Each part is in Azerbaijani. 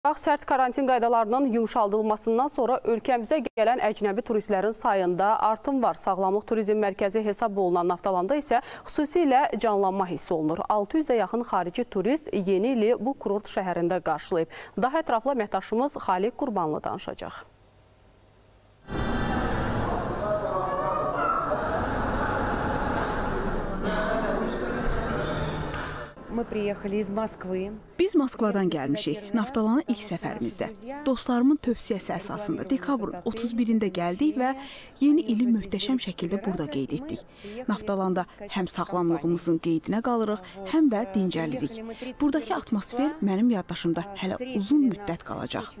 Sərt karantin qaydalarının yumşaldılmasından sonra ölkəmizə gələn əcnəbi turistlərin sayında artım var. Sağlamlıq turizm mərkəzi hesab olunan Naftalanda isə xüsusilə canlanma hiss olunur. 600-ə yaxın xarici turist yeni ili bu kurort şəhərində qarşılayıb. Daha ətraflı əməkdaşımız Xaliq Qurbanlı danışacaq. Biz Moskvadan gəlmişik. Naftalana ilk səfərimizdə. Dostlarımın tövsiyəsi əsasında dekabrın 31-də gəldik və yeni ili möhtəşəm şəkildə burada qeyd etdik. Naftalanda həm sağlamlığımızın qeydinə qalırıq, həm də dincəlirik. Buradakı atmosfer mənim yaddaşımda hələ uzun müddət qalacaq.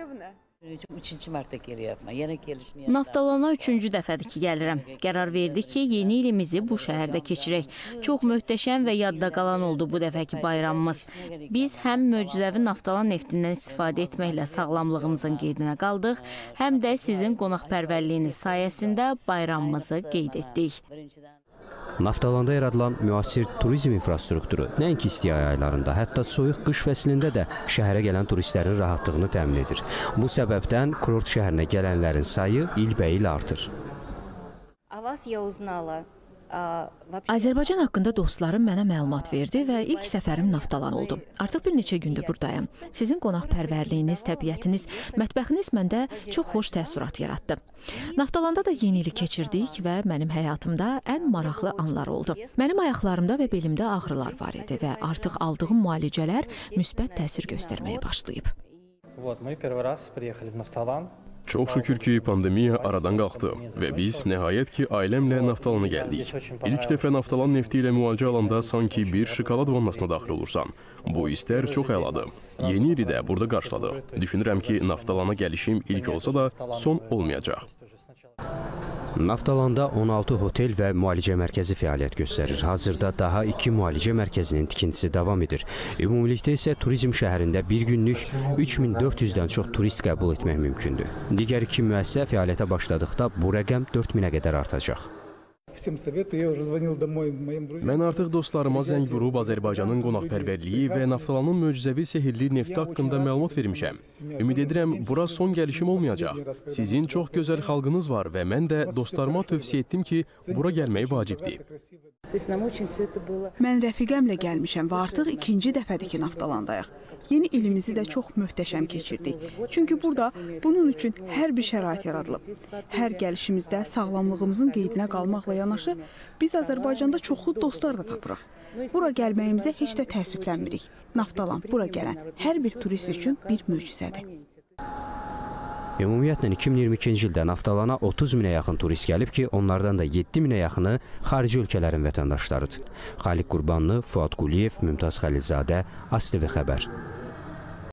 Naftalana 3-cü dəfədir ki gəlirəm. Qərar verdik ki, yeni ilimizi bu şəhərdə keçirək. Çox möhtəşəm və yadda qalan oldu bu dəfəki bayramımız. Biz həm möcüzəvi Naftalan neftindən istifadə etməklə sağlamlığımızın qeydinə qaldıq, həm də sizin qonaqpərvərliyiniz sayəsində bayramımızı qeyd etdik. Naftalanda yaradılan müasir turizm infrastrukturu nəinki isti aylarında, hətta soyuq qış fəslində də şəhərə gələn turistlərin rahatlığını təmin edir. Bu səbəbdən kurort şəhərinə gələnlərin sayı ilbəil artır. Azərbaycan haqqında dostlarım mənə məlumat verdi və ilk səfərim Naftalan oldu. Artıq bir neçə gündür buradayım. Sizin qonaqpərvərliyiniz, təbiətiniz, mətbəxiniz məndə çox xoş təəssürat yaratdı. Naftalanda da yeni ili keçirdik və mənim həyatımda ən maraqlı anlar oldu. Mənim ayaqlarımda və belimdə ağrılar var idi və artıq aldığım müalicələr müsbət təsir göstərməyə başlayıb. Çox şükür ki, pandemiya aradan qalxdı və biz nəhayət ki, ailəmlə Naftalana gəldik. İlk dəfə Naftalan nefti ilə müalicə alanda sanki bir şokolad vannasına daxil olursan. Bu hisslər çox əladır. Yeni ili də burada qarşıladıq. Düşünürəm ki, Naftalana gəlişim ilk olsa da son olmayacaq. Naftalanda 16 hotel və müalicə mərkəzi fəaliyyət göstərir. Hazırda daha 2 müalicə mərkəzinin tikintisi davam edir. Ümumilikdə isə turizm şəhərində bir günlük 3400-dən çox turist qəbul etmək mümkündür. Digər 2 müəssisə fəaliyyətə başladıqda bu rəqəm 4000-ə qədər artacaq. Mən artıq dostlarıma zəng vurub Azərbaycanın qonaqpərvərliyi və Naftalanın möcüzəvi sehirli nefti haqqında məlumat vermişəm. Ümid edirəm, bura son gəlişim olmayacaq. Sizin çox gözəl xalqınız var və mən də dostlarıma tövsiyə etdim ki, bura gəlmək vacibdir. Mən rəfiqəmlə gəlmişəm və artıq 2-ci dəfədir ki, Naftalandayıq. Yeni ilimizi də çox möhtəşəm keçirdik. Çünki burada bunun üçün hər bir şərait yaradılıb. Hər gəlişimizdə sağlamlığımızın qeydinə qalmaqla yanaşı, biz Azərbaycanda çoxlu dostlar da tapırıq. Bura gəlməyimizə heç də təəssüflənmirik. Naftalan bura gələn hər bir turist üçün bir möcüzədir. Ümumiyyətlə 2022-ci ildə Naftalana 30.000-ə yaxın turist gəlib ki, onlardan da 7.000-ə yaxını xarici ölkələrin vətəndaşlarıdır. Xaliq Qurbanlı, Fuad Quliyev, Mümtaz Xəlilzadə, ASTV Xəbər.